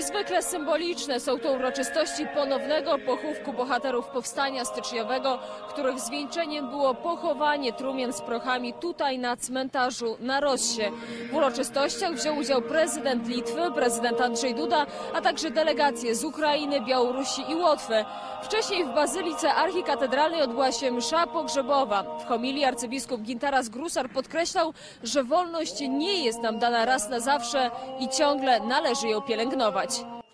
Niezwykle symboliczne są to uroczystości ponownego pochówku bohaterów powstania styczniowego, których zwieńczeniem było pochowanie trumien z prochami tutaj na cmentarzu na Rossie. W uroczystościach wziął udział prezydent Litwy, prezydent Andrzej Duda, a także delegacje z Ukrainy, Białorusi i Łotwy. Wcześniej w Bazylice Archikatedralnej odbyła się msza pogrzebowa. W homilii arcybiskup Gintaras Grusar podkreślał, że wolność nie jest nam dana raz na zawsze i ciągle należy ją pielęgnować.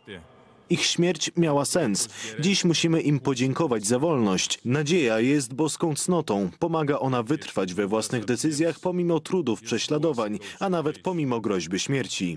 Ich śmierć miała sens. Dziś musimy im podziękować za wolność. Nadzieja jest boską cnotą. Pomaga ona wytrwać we własnych decyzjach pomimo trudów, prześladowań, a nawet pomimo groźby śmierci.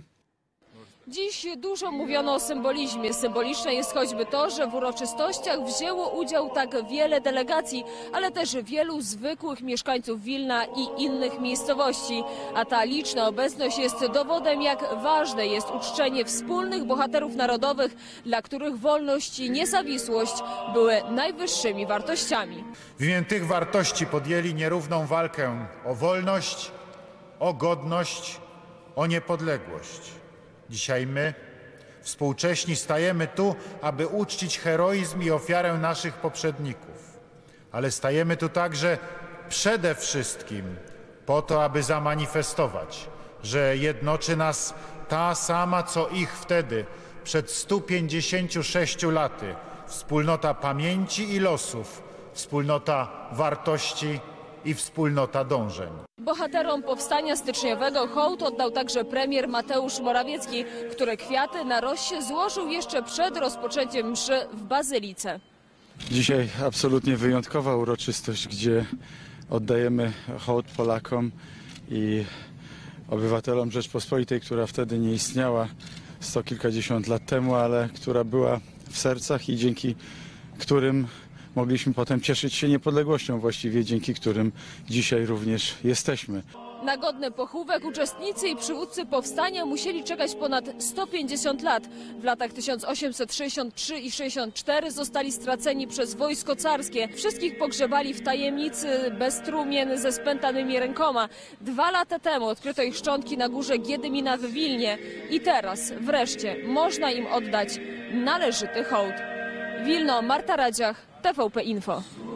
Dziś dużo mówiono o symbolizmie. Symboliczne jest choćby to, że w uroczystościach wzięło udział tak wiele delegacji, ale też wielu zwykłych mieszkańców Wilna i innych miejscowości. A ta liczna obecność jest dowodem, jak ważne jest uczczenie wspólnych bohaterów narodowych, dla których wolność i niezawisłość były najwyższymi wartościami. W imię tych wartości podjęli nierówną walkę o wolność, o godność, o niepodległość. Dzisiaj my, współcześni, stajemy tu, aby uczcić heroizm i ofiarę naszych poprzedników. Ale stajemy tu także przede wszystkim po to, aby zamanifestować, że jednoczy nas ta sama, co ich wtedy, przed 156 laty, wspólnota pamięci i losów, wspólnota wartości i wspólnota dążeń. Bohaterom powstania styczniowego hołd oddał także premier Mateusz Morawiecki, który kwiaty na Rossie złożył jeszcze przed rozpoczęciem mszy w Bazylice. Dzisiaj absolutnie wyjątkowa uroczystość, gdzie oddajemy hołd Polakom i obywatelom Rzeczpospolitej, która wtedy nie istniała sto kilkadziesiąt lat temu, ale która była w sercach i dzięki którym mogliśmy potem cieszyć się niepodległością, właściwie dzięki którym dzisiaj również jesteśmy. Na godny pochówek uczestnicy i przywódcy powstania musieli czekać ponad 150 lat. W latach 1863 i 64 zostali straceni przez wojsko carskie. Wszystkich pogrzebali w tajemnicy, bez trumien, ze spętanymi rękoma. 2 lata temu odkryto ich szczątki na górze Giedymina w Wilnie. I teraz wreszcie można im oddać należyty hołd. Wilno, Marta Radziach, TVP Info.